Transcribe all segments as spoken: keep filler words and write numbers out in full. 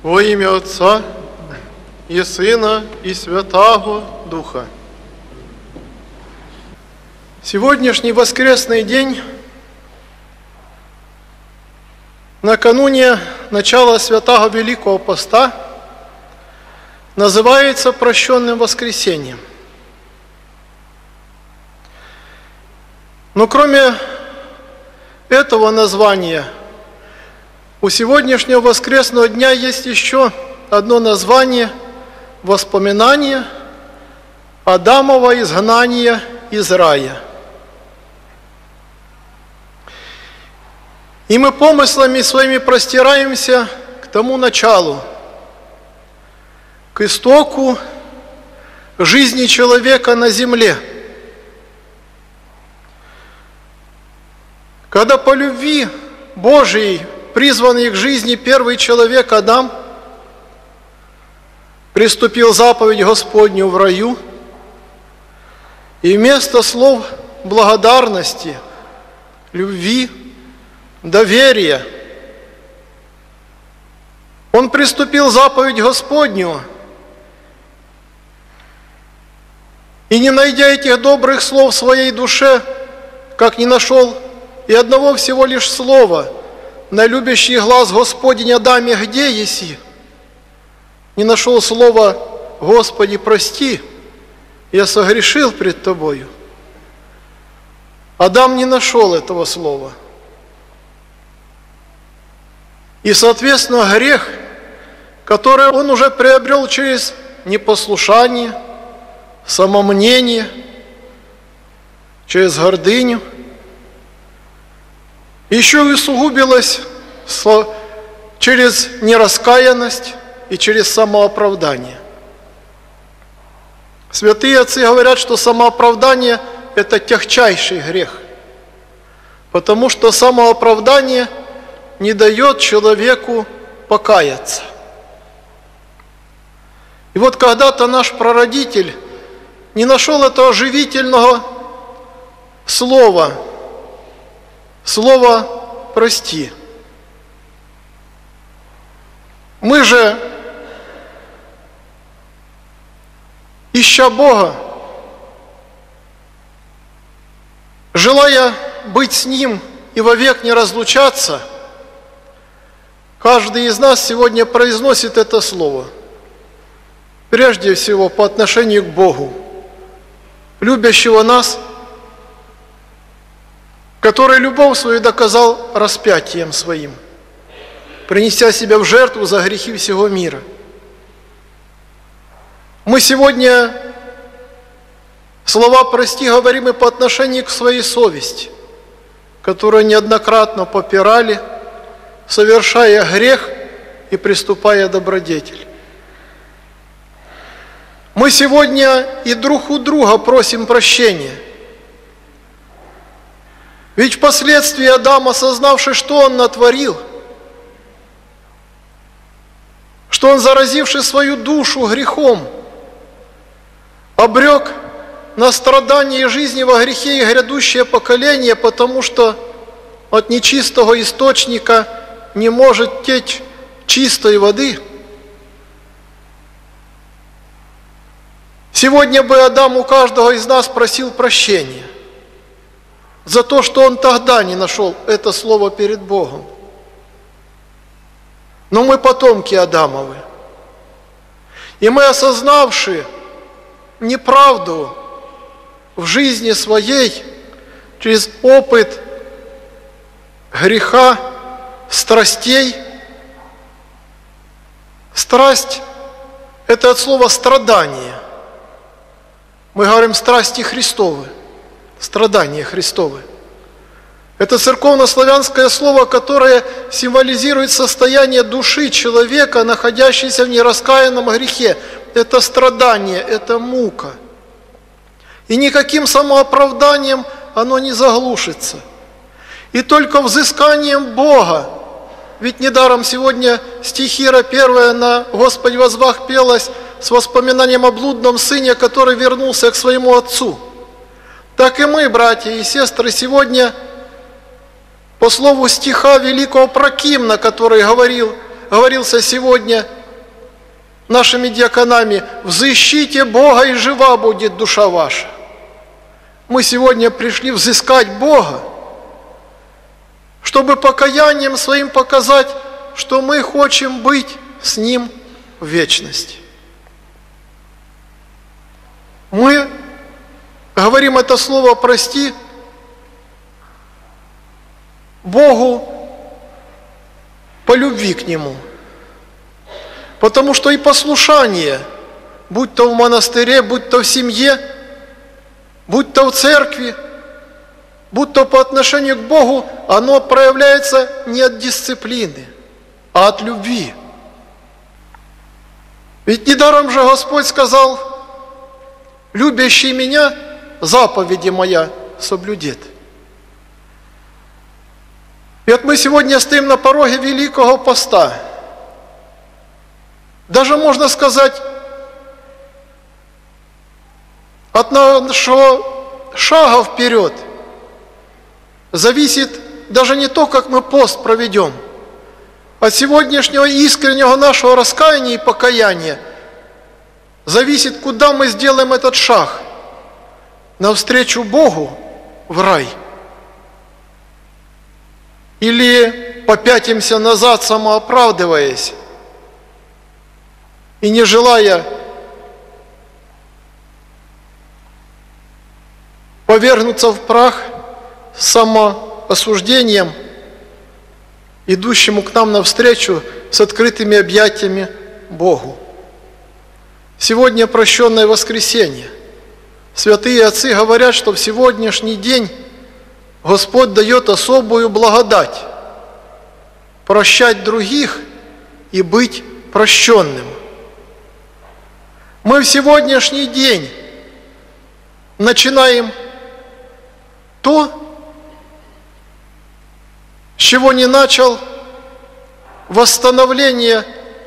Во имя Отца и Сына и Святаго Духа. Сегодняшний воскресный день, накануне начала Святаго Великого Поста, называется прощенным воскресением. Но кроме этого названия, у сегодняшнего воскресного дня есть еще одно название – воспоминание Адамова изгнания из рая. И мы помыслами своими простираемся к тому началу, к истоку жизни человека на земле, когда по любви Божией, призванный к жизни первый человек Адам, приступил заповедь Господню в раю, и вместо слов благодарности, любви, доверия, он приступил заповедь Господню, и не найдя этих добрых слов в своей душе, как не нашел и одного всего лишь слова на любящий глаз Господень Адаме, где еси? Не нашел слова «Господи, прости, я согрешил пред Тобою». Адам не нашел этого слова. И, соответственно, грех, который он уже приобрел через непослушание, самомнение, через гордыню, еще и усугубилось через нераскаянность и через самооправдание. Святые отцы говорят, что самооправдание – это тягчайший грех, потому что самооправдание не дает человеку покаяться. И вот когда-то наш прародитель не нашел этого живительного слова, слова «прости». Мы же, ища Бога, желая быть с Ним и вовек не разлучаться, каждый из нас сегодня произносит это слово, прежде всего по отношению к Богу, любящего нас, который любовь свою доказал распятием своим, принеся себя в жертву за грехи всего мира. Мы сегодня слова «прости» говорим и по отношению к своей совести, которую неоднократно попирали, совершая грех и приступая добродетель. Мы сегодня и друг у друга просим прощения. Ведь впоследствии Адам, осознавший, что он натворил, что он, заразивший свою душу грехом, обрек на страдания жизни во грехе и грядущее поколение, потому что от нечистого источника не может течь чистой воды. Сегодня бы Адам у каждого из нас просил прощения за то, что он тогда не нашел это слово перед Богом. Но мы потомки Адамовы. И мы, осознавши неправду в жизни своей, через опыт греха, страстей, страсть – это от слова «страдание». Мы говорим «страсти Христовы», страдания Христовы. Это церковно-славянское слово, которое символизирует состояние души человека, находящейся в нераскаянном грехе. Это страдание, это мука. И никаким самооправданием оно не заглушится. И только взысканием Бога, ведь недаром сегодня стихира первая на «Господь возвах» пелась с воспоминанием о блудном сыне, который вернулся к своему отцу. Так и мы, братья и сестры, сегодня по слову стиха великого Прокимна, который говорил: говорился сегодня нашими диаконами: «Взыщите Бога, и жива будет душа ваша». Мы сегодня пришли взыскать Бога, чтобы покаянием своим показать, что мы хотим быть с Ним в вечности. Мы говорим это слово «прости» Богу по любви к Нему. Потому что и послушание, будь то в монастыре, будь то в семье, будь то в церкви, будь то по отношению к Богу, оно проявляется не от дисциплины, а от любви. Ведь недаром же Господь сказал: «Любящий Меня, заповеди Моя соблюдет». И вот мы сегодня стоим на пороге Великого Поста. Даже можно сказать, от нашего шага вперед зависит даже не то, как мы пост проведем. От сегодняшнего искреннего нашего раскаяния и покаяния зависит, куда мы сделаем этот шаг: навстречу Богу в рай, или попятимся назад, самооправдываясь и не желая повергнуться в прах с самоосуждением, идущему к нам навстречу с открытыми объятиями Богу. Сегодня прощенное воскресенье. Святые отцы говорят, что в сегодняшний день Господь дает особую благодать прощать других и быть прощенным. Мы в сегодняшний день начинаем то, с чего не начал восстановление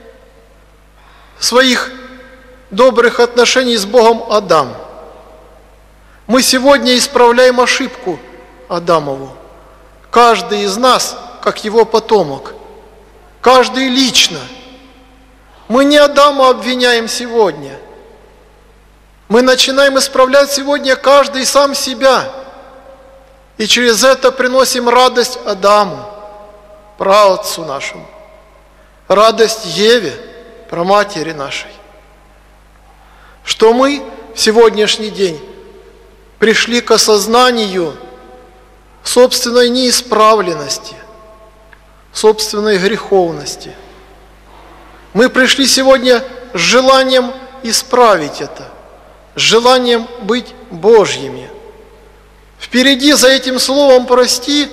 своих добрых отношений с Богом Адам. Мы сегодня исправляем ошибку Адамову. Каждый из нас, как его потомок, каждый лично. Мы не Адама обвиняем сегодня. Мы начинаем исправлять сегодня каждый сам себя. И через это приносим радость Адаму, праотцу нашему, радость Еве, праматери нашей. Что мы в сегодняшний день пришли к осознанию собственной неисправленности, собственной греховности. Мы пришли сегодня с желанием исправить это, с желанием быть Божьими. Впереди за этим словом «прости»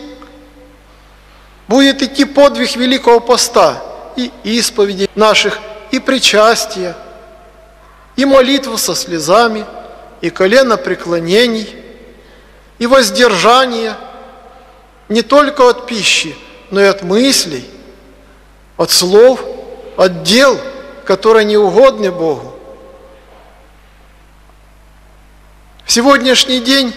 будет идти подвиг Великого Поста, и исповеди наших, и причастия, и молитвы со слезами, и коленопреклонений, и воздержание не только от пищи, но и от мыслей, от слов, от дел, которые не угодны Богу. В сегодняшний день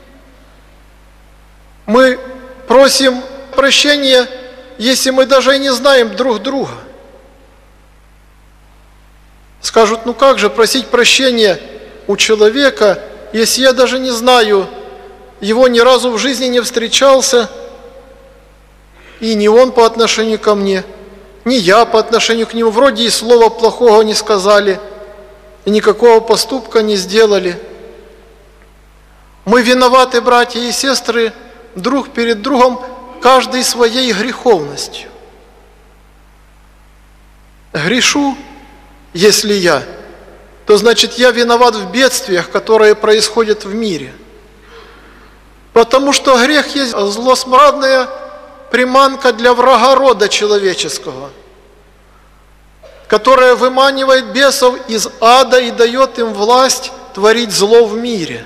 мы просим прощения, если мы даже и не знаем друг друга. Скажут: ну как же просить прощения у человека, если я даже не знаю, его ни разу в жизни не встречался, и ни он по отношению ко мне, ни я по отношению к нему, вроде и слова плохого не сказали, и никакого поступка не сделали. Мы виноваты, братья и сестры, друг перед другом, каждый своей греховностью. Грешу, если я, то значит я виноват в бедствиях, которые происходят в мире. Потому что грех есть злосмрадная приманка для врага рода человеческого, которая выманивает бесов из ада и дает им власть творить зло в мире.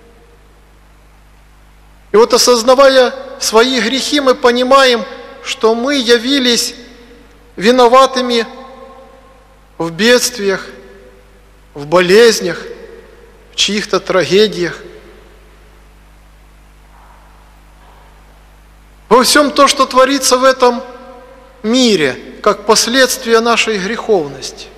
И вот, осознавая свои грехи, мы понимаем, что мы явились виноватыми в бедствиях, в болезнях, в чьих-то трагедиях. Во всем то, что творится в этом мире, как последствие нашей греховности.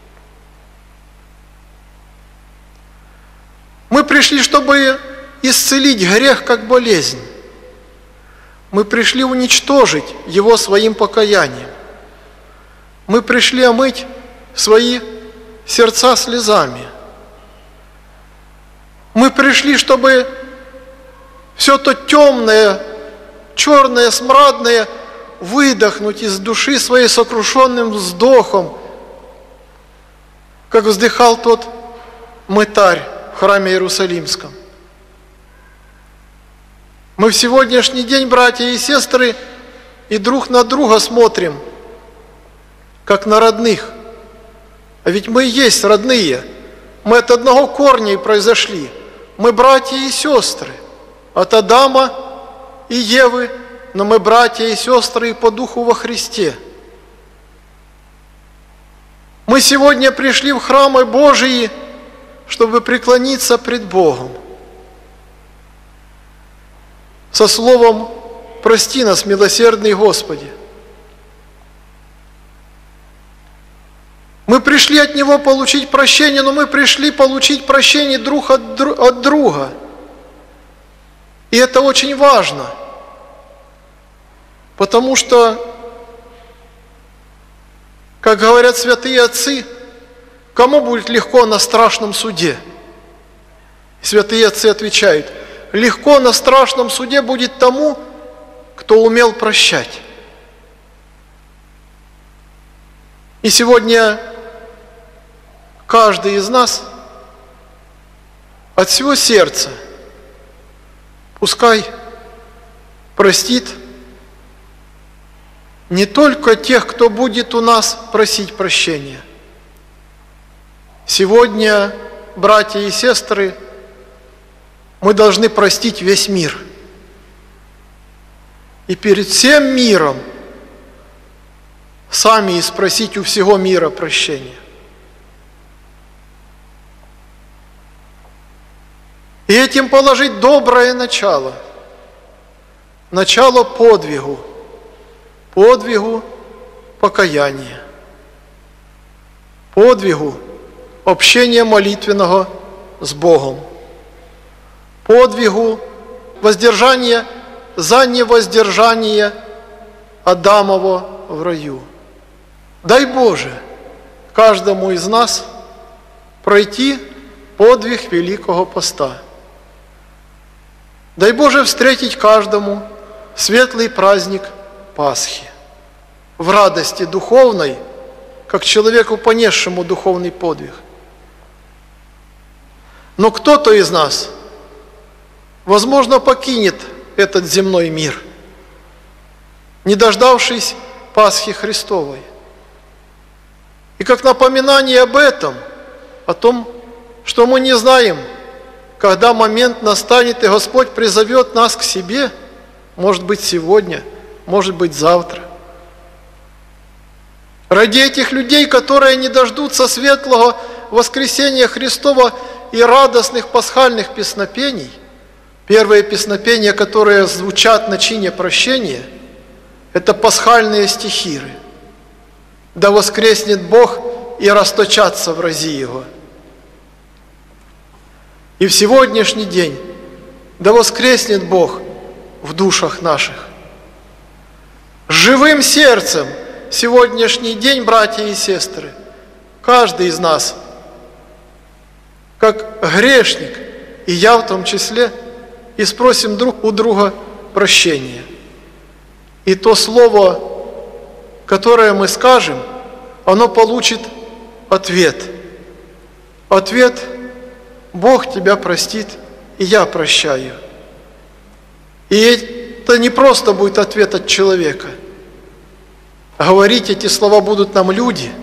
Мы пришли, чтобы исцелить грех как болезнь. Мы пришли уничтожить его своим покаянием. Мы пришли омыть свои сердца слезами. Мы пришли, чтобы все то темное, черное, смрадное выдохнуть из души своей сокрушенным вздохом, как вздыхал тот мытарь в храме Иерусалимском. Мы в сегодняшний день, братья и сестры, и друг на друга смотрим, как на родных. А ведь мы и есть родные. Мы от одного корня и произошли. Мы братья и сестры. От Адама и Евы, но мы братья и сестры и по духу во Христе. Мы сегодня пришли в храмы Божии, чтобы преклониться пред Богом. Со словом «Прости нас, милосердный Господи». Мы пришли от Него получить прощение, но мы пришли получить прощение друг от, дру, от друга. И это очень важно, потому что, как говорят святые отцы, кому будет легко на страшном суде? Святые отцы отвечают: легко на страшном суде будет тому, кто умел прощать. И сегодня каждый из нас от всего сердца пускай простит не только тех, кто будет у нас просить прощения. Сегодня, братья и сестры, мы должны простить весь мир. И перед всем миром сами и спросить у всего мира прощения. И этим положить доброе начало, начало подвигу, подвигу покаяния, подвигу общения молитвенного с Богом, подвигу воздержания за невоздержание Адамово в раю. Дай Боже каждому из нас пройти подвиг Великого Поста. Дай Боже встретить каждому светлый праздник Пасхи в радости духовной, как человеку, понесшему духовный подвиг. Но кто-то из нас, возможно, покинет этот земной мир, не дождавшись Пасхи Христовой. И как напоминание об этом, о том, что мы не знаем, когда момент настанет, и Господь призовет нас к себе, может быть, сегодня, может быть, завтра. Ради этих людей, которые не дождутся светлого воскресения Христова и радостных пасхальных песнопений, первые песнопения, которые звучат на чине прощения, это пасхальные стихиры. «Да воскреснет Бог и расточатся врази Его». И в сегодняшний день да воскреснет Бог в душах наших. С живым сердцем сегодняшний день, братья и сестры, каждый из нас, как грешник, и я в том числе, и спросим друг у друга прощения. И то слово, которое мы скажем, оно получит ответ. Ответ: Бог тебя простит, и я прощаю. И это не просто будет ответ от человека. Говорить эти слова будут нам люди,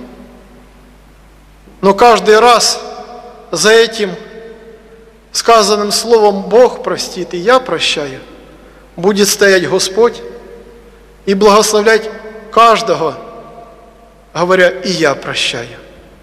но каждый раз за этим сказанным словом «Бог простит, и я прощаю» будет стоять Господь и благословлять каждого, говоря: «И я прощаю».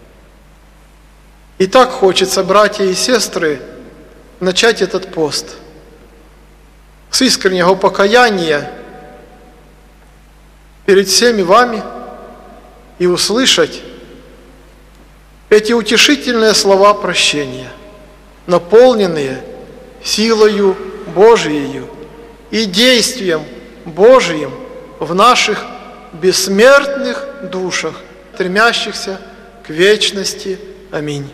И так хочется, братья и сестры, начать этот пост с искреннего покаяния перед всеми вами, и услышать эти утешительные слова прощения, наполненные силою Божией и действием Божиим в наших бессмертных душах, стремящихся к вечности. Аминь.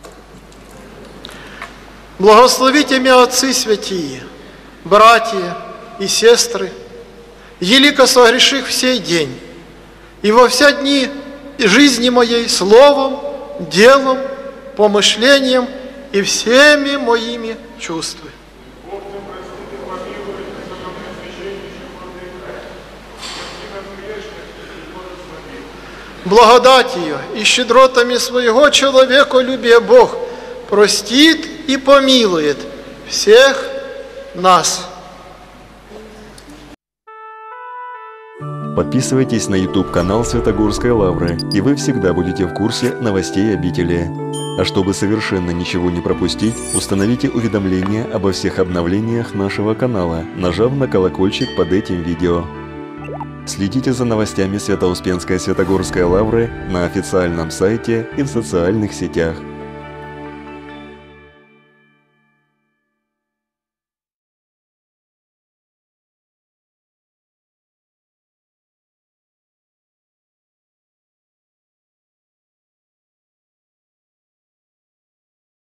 Благословите меня, отцы святые, братья и сестры, елико согреших в сей день, и во все дни жизни моей словом, делом, помышлением и всеми моими чувствами. Благодатью и щедротами своего человеколюбия Бог простит и помилует всех нас. Подписывайтесь на YouTube-канал Святогорской Лавры, и вы всегда будете в курсе новостей обители. А чтобы совершенно ничего не пропустить, установите уведомления обо всех обновлениях нашего канала, нажав на колокольчик под этим видео. Следите за новостями Свято-Успенской Святогорской Лавры на официальном сайте и в социальных сетях.